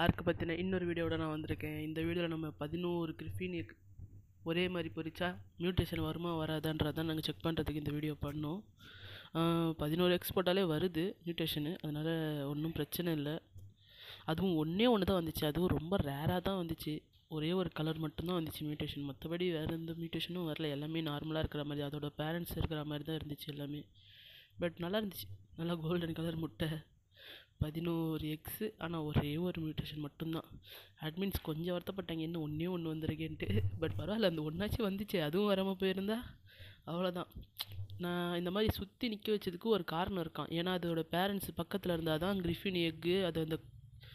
ஆர்க்கு பற்றின இன்னொரு வீடியோட நான் வந்திருக்கேன். இந்த வீடியோவில் நம்ம 11 கிரிஃபின் ஒரே மாதிரி பொறிச்சா மியூட்டேஷன் வருமா வராதான்றதான் நாங்கள் செக் பண்ணுறதுக்கு இந்த வீடியோ பண்ணோம். 11 எக்ஸ் போட்டாலே வருது மியூட்டேஷனு, அதனால் ஒன்றும் பிரச்சனை இல்லை. அதுவும் ஒன்றே ஒன்று தான் வந்துச்சு, அதுவும் ரொம்ப ரேராக தான் வந்துச்சு. ஒரே ஒரு கலர் மட்டும்தான் வந்துச்சு மியூட்டேஷன், மற்றபடி வேறு எந்த மியூட்டேஷனும் வரல. எல்லாமே நார்மலாக இருக்கிற மாதிரி, அதோட பேரண்ட்ஸ் இருக்கிற மாதிரி தான் இருந்துச்சு எல்லாமே. பட் நல்லா இருந்துச்சு, நல்லா கோல்டன் கலர் முட்டை, 11 எக்ஸு. ஆனால் ஒரே ஒரு மியூட்டேஷன் மட்டும்தான். அட்மின்ஸ் கொஞ்சம் வருத்தப்பட்டாங்க, என்ன ஒன்றே ஒன்று வந்திருக்கேன்ட்டு. பட் பரவாயில்ல, அந்த ஒன்றாச்சும் வந்துச்சு. அதுவும் வராமல் போயிருந்தா அவ்வளோதான். நான் இந்த மாதிரி சுற்றி நிற்க வச்சதுக்கு ஒரு காரணம் இருக்கான். ஏன்னா அதோட பேரண்ட்ஸ் பக்கத்தில் இருந்தால் தான் கிரிஃபின் எக்கு அது அந்த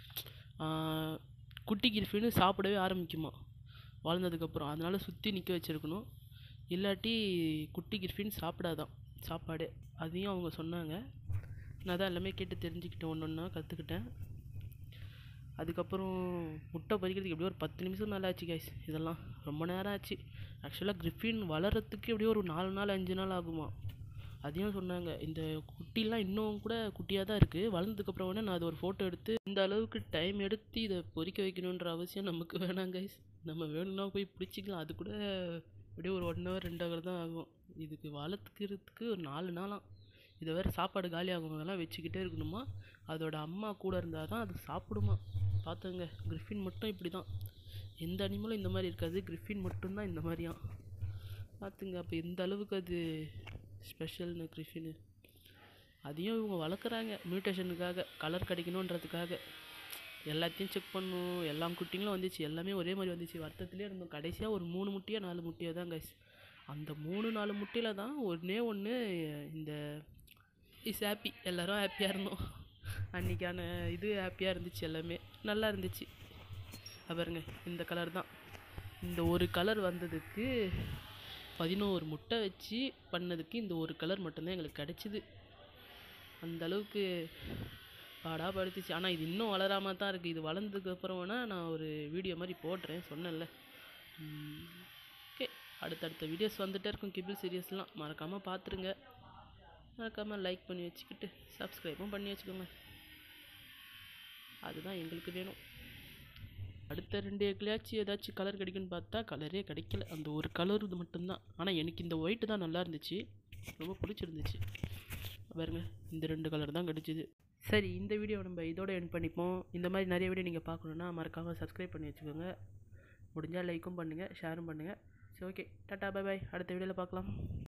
குட்டி கிரிஃபின்னு சாப்பிடவே ஆரம்பிக்குமா வளர்ந்ததுக்கப்புறம். அதனால் சுற்றி நிற்க வச்சுருக்கணும், இல்லாட்டி குட்டி கிரிஃபின் சாப்பிடாதான் சாப்பாடு. அதையும் அவங்க சொன்னாங்க. நான் தான் எல்லாமே கேட்டு தெரிஞ்சுக்கிட்டேன், ஒன்று ஒன்றா கற்றுக்கிட்டேன். அதுக்கப்புறம் முட்டை பொரிக்கிறதுக்கு எப்படியோ ஒரு 10 நிமிஷம் மேலே ஆச்சு கைஸ். இதெல்லாம் ரொம்ப நேரம் ஆச்சு. ஆக்சுவலாக கிரிஃபின் வளர்கிறதுக்கு எப்படியோ ஒரு 4 நாள் 5 நாள் ஆகுமா. அதையும் சொன்னாங்க. இந்த குட்டிலாம் இன்னும் கூட குட்டியாக தான் இருக்குது. வளர்ந்ததுக்கப்புறம் வேணால் நான் அது ஒரு ஃபோட்டோ எடுத்து, இந்த அளவுக்கு டைம் எடுத்து இதை பொரிக்க வைக்கணுன்ற அவசியம் நமக்கு வேணாம் கைஸ். நம்ம வேணும்னா போய் பிடிச்சிக்கலாம். அது கூட எப்படியோ ஒரு 1 hour 2 hour தான் ஆகும். இதுக்கு வளர்த்துக்கிறதுக்கு ஒரு 4 நாளாம். இதை வேறு சாப்பாடு காலி ஆகும்போதெல்லாம் வச்சுக்கிட்டே இருக்கணுமா. அதோட அம்மா கூட இருந்தால் தான் அது சாப்பிடுமா. பார்த்துங்க, கிரிஃபின் மட்டும் இப்படி தான். எந்த அனிமலும் இந்த மாதிரி இருக்காது, கிரிஃபின் மட்டும்தான் இந்த மாதிரியாம். பார்த்துங்க, அப்போ எந்த அளவுக்கு அது ஸ்பெஷல்னு கிரிஃபின்னு. அதையும் இவங்க வளர்க்குறாங்க மியூட்டேஷனுக்காக, கலர் கிடைக்கணுன்றதுக்காக. எல்லாத்தையும் செக் பண்ணும். எல்லா குட்டிங்களும் வந்துச்சு, எல்லாமே ஒரே மாதிரி வந்துச்சு. வருத்தத்துலேயே இருந்தோம். கடைசியாக ஒரு 3 முட்டையோ 4 முட்டையோ தான் கைஸ். அந்த 3-4 முட்டையில் தான் ஒன்று இந்த இஸ் ஹாப்பி. எல்லோரும் ஹாப்பியாக இருந்தோம். அன்றைக்கான இது ஹாப்பியாக இருந்துச்சு, எல்லாமே நல்லா இருந்துச்சு. பாருங்க, இந்த கலர் தான். இந்த ஒரு கலர் வந்ததுக்கு 11 முட்டை வச்சு பண்ணதுக்கு இந்த ஒரு கலர் மட்டும்தான் எங்களுக்கு கிடச்சிது. அந்த அளவுக்கு பாடாப்படுத்துச்சு. ஆனால் இது இன்னும் வளராமல் தான் இருக்குது. இது வளர்ந்ததுக்கப்புறம் வேணால் நான் ஒரு வீடியோ மாதிரி போடுறேன், சொன்னேன்ல. ஓகே, அடுத்தடுத்த வீடியோஸ் வந்துகிட்டே இருக்கும். கிபிள் சீரியஸ்லாம் மறக்காமல் பார்த்துருங்க. மறக்காமல் லைக் பண்ணி வச்சுக்கிட்டு சப்ஸ்கிரைபும் பண்ணி வச்சுக்கோங்க. அதுதான் எங்களுக்கு வேணும். அடுத்த 2 எக்லையாச்சும் ஏதாச்சும் கலர் கிடைக்குன்னு பார்த்தா கலரே கிடைக்கல. அந்த ஒரு கலர் இது மட்டும்தான். ஆனால் எனக்கு இந்த ஒயிட்டு தான் நல்லா இருந்துச்சு, ரொம்ப பிடிச்சிருந்துச்சு. பாருங்க, இந்த 2 கலர் தான் கிடைச்சிது. சரி, இந்த வீடியோ நம்ம இதோட எண்ட் பண்ணிப்போம். இந்த மாதிரி நிறைய வீடியோ நீங்கள் பார்க்கணுன்னா மறக்காமல் சப்ஸ்கிரைப் பண்ணி வச்சுக்கோங்க. முடிஞ்சால் லைக்கும் பண்ணுங்கள், ஷேரும் பண்ணுங்கள். சரி, ஓகே, டாட்டா, பை பாய். அடுத்த வீடியோவில் பார்க்கலாம்.